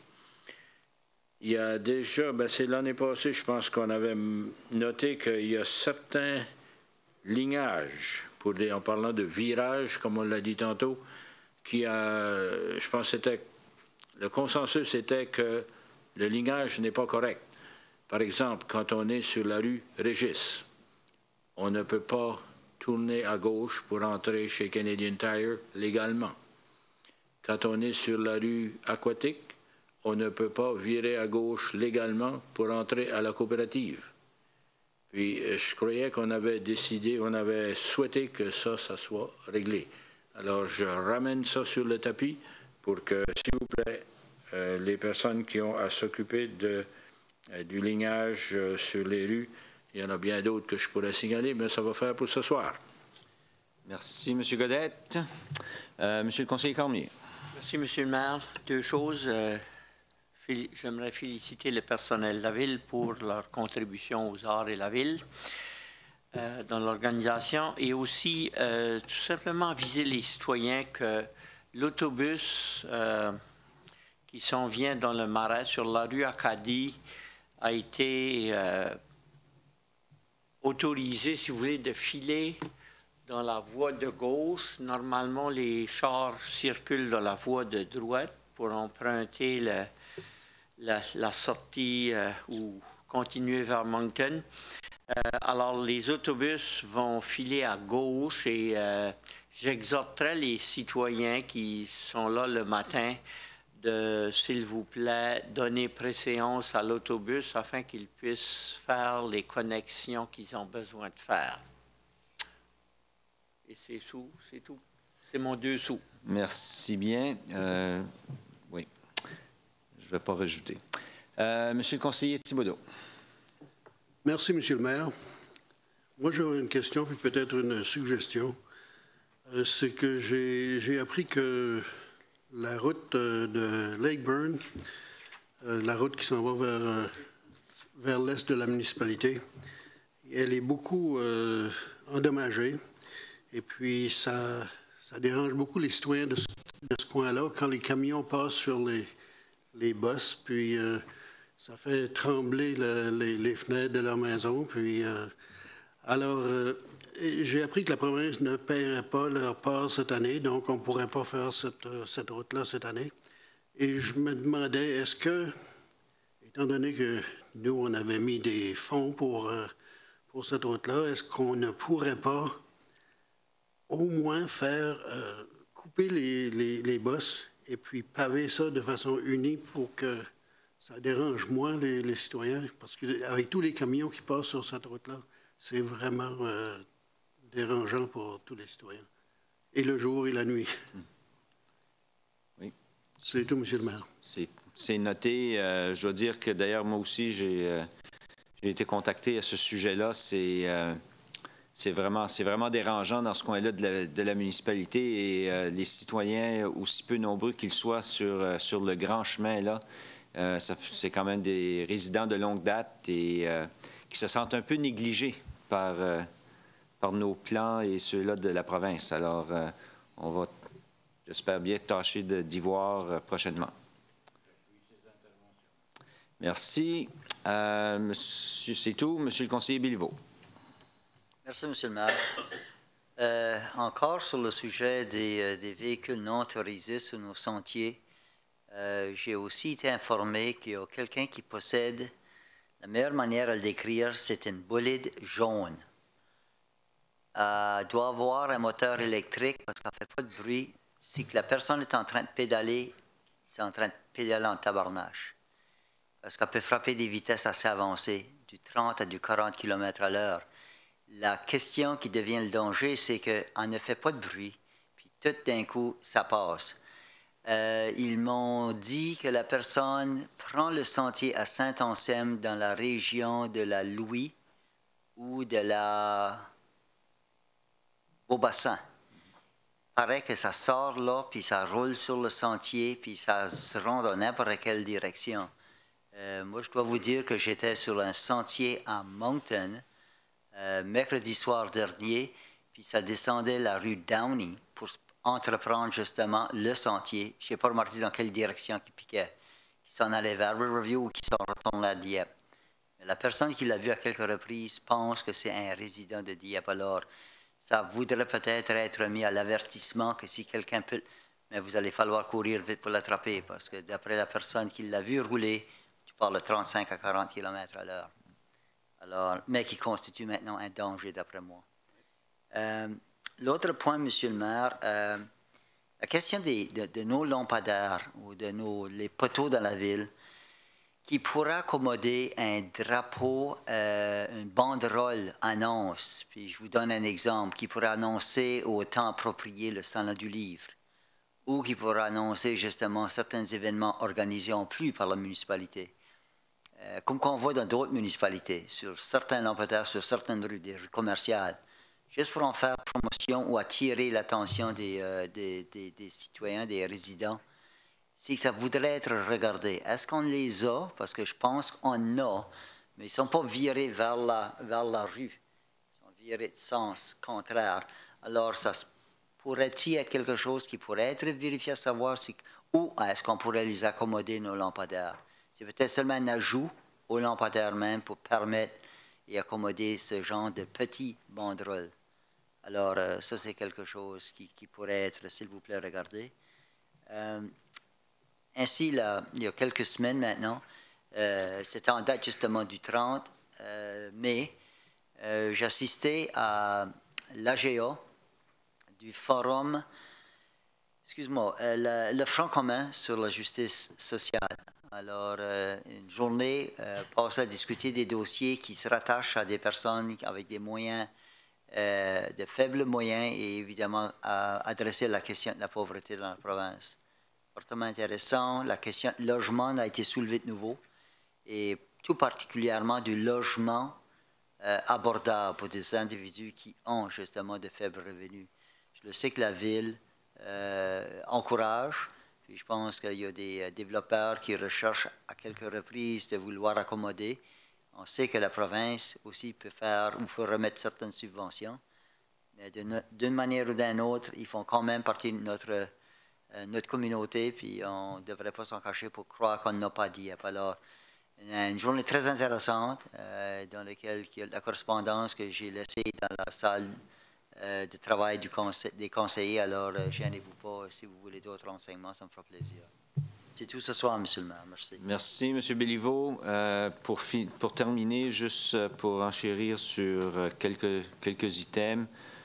Il y a déjà, ben c'est l'année passée, je pense qu'on avait noté qu'il y a certains lignages, pour des, en parlant de virage, comme on l'a dit tantôt, qui a, je pense c'était, le consensus était que le lignage n'est pas correct. Par exemple, quand on est sur la rue Régis, on ne peut pas tourner à gauche pour entrer chez Canadian Tire légalement. Quand on est sur la rue Aquatique, on ne peut pas virer à gauche légalement pour entrer à la coopérative. Puis, je croyais qu'on avait décidé, on avait souhaité que ça, ça soit réglé. Alors, je ramène ça sur le tapis pour que, s'il vous plaît, euh, les personnes qui ont à s'occuper de du lignage euh, sur les rues. Il y en a bien d'autres que je pourrais signaler, mais ça va faire pour ce soir. Merci, M. Godette. Euh, Monsieur le conseiller Cormier. Merci, Monsieur le maire. Deux choses. Euh, J'aimerais féliciter le personnel de la Ville pour leur contribution aux arts et la Ville euh, dans l'organisation et aussi euh, tout simplement aviser les citoyens que l'autobus euh, qui s'en vient dans le Marais sur la rue Acadie a été euh, autorisé, si vous voulez, de filer dans la voie de gauche. Normalement, les chars circulent dans la voie de droite pour emprunter le, la, la sortie euh, ou continuer vers Moncton. Euh, alors, les autobus vont filer à gauche et euh, j'exhorterai les citoyens qui sont là le matin de, s'il vous plaît, donner préséance à l'autobus afin qu'ils puissent faire les connexions qu'ils ont besoin de faire. Et c'est sous, c'est tout. C'est mon deux sous. Merci bien. Euh, oui, je ne vais pas rajouter. Euh, Monsieur le conseiller Thibodeau. Merci, Monsieur le maire. Moi, j'aurais une question puis peut-être une suggestion. Euh, c'est que j'ai appris que la route de Lakeburn, euh, la route qui s'en va vers, euh, vers l'est de la municipalité, elle est beaucoup euh, endommagée. Et puis, ça, ça dérange beaucoup les citoyens de ce, de ce coin-là quand les camions passent sur les, les bosses. Puis, euh, ça fait trembler le, les, les fenêtres de leur maison. Puis, euh, alors, euh, j'ai appris que la province ne paierait pas leur part cette année, donc on ne pourrait pas faire cette, cette route-là cette année. Et je me demandais, est-ce que, étant donné que nous, on avait mis des fonds pour, pour cette route-là, est-ce qu'on ne pourrait pas au moins faire euh, couper les, les, les bosses et puis paver ça de façon unie pour que ça dérange moins les, les citoyens? Parce qu'avec tous les camions qui passent sur cette route-là, c'est vraiment euh, dérangeant pour tous les citoyens. Et le jour et la nuit. Oui. C'est tout, Monsieur le maire. C'est noté. Euh, je dois dire que d'ailleurs, moi aussi, j'ai euh, été contacté à ce sujet-là. C'est euh, vraiment, vraiment dérangeant dans ce coin-là de la, de la municipalité et euh, les citoyens, aussi peu nombreux qu'ils soient sur, euh, sur le grand chemin, là, euh, c'est quand même des résidents de longue date et euh, qui se sentent un peu négligés par, euh, par nos plans et ceux-là de la province. Alors, euh, on va, j'espère bien, tâcher d'y voir euh, prochainement. Merci. Euh, monsieur, c'est tout. Monsieur le conseiller Béliveau. Merci, Monsieur le maire. Euh, encore sur le sujet des, euh, des véhicules non autorisés sur nos sentiers, euh, j'ai aussi été informé qu'il y a quelqu'un qui possède, la meilleure manière à le décrire, c'est une bolide jaune. Euh, elle doit avoir un moteur électrique parce qu'elle ne fait pas de bruit. Si que la personne est en train de pédaler, c'est en train de pédaler en tabarnache. Parce qu'elle peut frapper des vitesses assez avancées, du trente à du quarante kilomètres à l'heure. La question qui devient le danger, c'est qu'elle ne fait pas de bruit, puis tout d'un coup, ça passe. Euh, ils m'ont dit que la personne prend le sentier à Saint-Anselme dans la région de la Louis ou de la Beaubassin. Il paraît que ça sort là, puis ça roule sur le sentier, puis ça se rend dans n'importe quelle direction. Euh, moi, je dois vous dire que j'étais sur un sentier à Moncton, euh, mercredi soir dernier, puis ça descendait la rue Downey pour entreprendre justement le sentier. Je n'ai pas remarqué dans quelle direction il piquait. Qui s'en allait vers Riverview ou qui s'en retournait à Dieppe. Mais la personne qui l'a vu à quelques reprises pense que c'est un résident de Dieppe. Alors, ça voudrait peut-être être mis à l'avertissement que si quelqu'un peut... Mais vous allez falloir courir vite pour l'attraper parce que d'après la personne qui l'a vu rouler, tu parles de trente-cinq à quarante kilomètres à l'heure. Alors, mais qui constitue maintenant un danger d'après moi. Euh, L'autre point, Monsieur le maire, euh, la question des, de, de nos lampadaires ou de nos, les poteaux dans la ville qui pourraient accommoder un drapeau, euh, une banderole annonce. Puis je vous donne un exemple, qui pourrait annoncer au temps approprié le salon du livre ou qui pourrait annoncer justement certains événements organisés en plus par la municipalité. Euh, comme qu'on voit dans d'autres municipalités, sur certains lampadaires, sur certaines rues, des rues commerciales, juste pour en faire promotion ou attirer l'attention des, euh, des, des, des citoyens, des résidents, c'est que ça voudrait être regardé. Est-ce qu'on les a? Parce que je pense qu'on a, mais ils ne sont pas virés vers la, vers la rue. Ils sont virés de sens contraire. Alors, ça pourrait-il être quelque chose qui pourrait être vérifié à savoir si, où est-ce qu'on pourrait les accommoder, nos lampadaires? C'est peut-être seulement un ajout aux lampadaires même pour permettre et accommoder ce genre de petits banderoles. Alors, euh, ça, c'est quelque chose qui, qui pourrait être, s'il vous plaît, regardé. Euh, ainsi, là, il y a quelques semaines maintenant, euh, c'était en date justement du trente euh, mai, euh, j'assistais à l'A G A du forum, excuse-moi, euh, le, le Front commun sur la justice sociale. Alors, euh, une journée euh, passée à discuter des dossiers qui se rattachent à des personnes avec des moyens, euh, de faibles moyens, et évidemment à adresser la question de la pauvreté dans la province. Fortement intéressant. La question du logement a été soulevée de nouveau, et tout particulièrement du logement euh, abordable pour des individus qui ont justement de faibles revenus. Je le sais que la ville euh, encourage. Puis je pense qu'il y a des développeurs qui recherchent à quelques reprises de vouloir accommoder. On sait que la province aussi peut faire ou peut remettre certaines subventions. Mais d'une manière ou d'une autre, ils font quand même partie de notre, euh, notre communauté. Puis on ne devrait pas s'en cacher pour croire qu'on n'a pas dit. Alors, une journée très intéressante euh, dans laquelle il y a la correspondance que j'ai laissée dans la salle Euh, de travail du conseil, des conseillers. Alors, euh, gênez-vous pas. Si vous voulez d'autres renseignements, ça me fera plaisir. C'est tout ce soir, Monsieur le maire. Merci. Merci, M. Béliveau. Euh, pour, pour terminer, juste pour enchérir sur quelques, quelques items,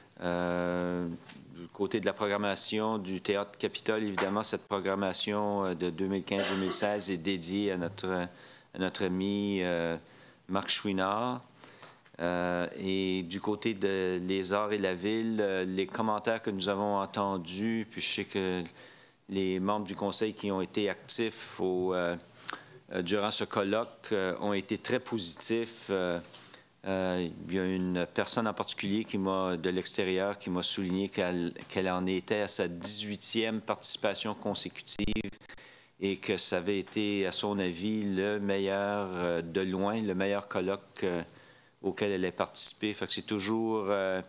euh, du côté de la programmation du Théâtre Capitole, évidemment, cette programmation de deux mille quinze deux mille seize est dédiée à notre, à notre ami euh, Marc Chouinard. Euh, et du côté de Les Arts et la Ville, euh, les commentaires que nous avons entendus, puis je sais que les membres du Conseil qui ont été actifs au, euh, euh, durant ce colloque euh, ont été très positifs. Euh, euh, il y a une personne en particulier qui m'a, de l'extérieur qui m'a souligné qu'elle, qu'elle en était à sa dix-huitième participation consécutive et que ça avait été, à son avis, le meilleur, euh, de loin, le meilleur colloque euh, auquel elle a participé. Fait que c'est toujours, euh,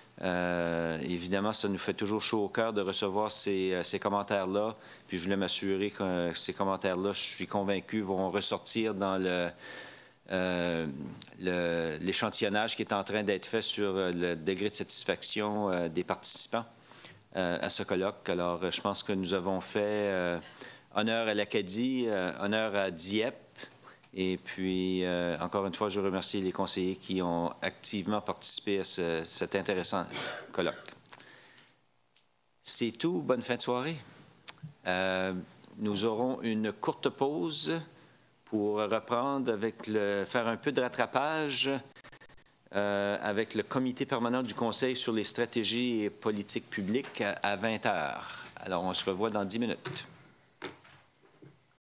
euh, évidemment, ça nous fait toujours chaud au cœur de recevoir ces, ces commentaires-là. Puis je voulais m'assurer que ces commentaires-là, je suis convaincu, vont ressortir dans le, euh, le, l'échantillonnage qui est en train d'être fait sur le degré de satisfaction euh, des participants euh, à ce colloque. Alors, je pense que nous avons fait euh, honneur à l'Acadie, euh, honneur à Dieppe. Et puis, euh, encore une fois, je remercie les conseillers qui ont activement participé à ce, cet intéressant colloque. C'est tout. Bonne fin de soirée. Euh, nous aurons une courte pause pour reprendre avec le, faire un peu de rattrapage euh, avec le comité permanent du Conseil sur les stratégies et politiques publiques à vingt heures. Alors, on se revoit dans dix minutes.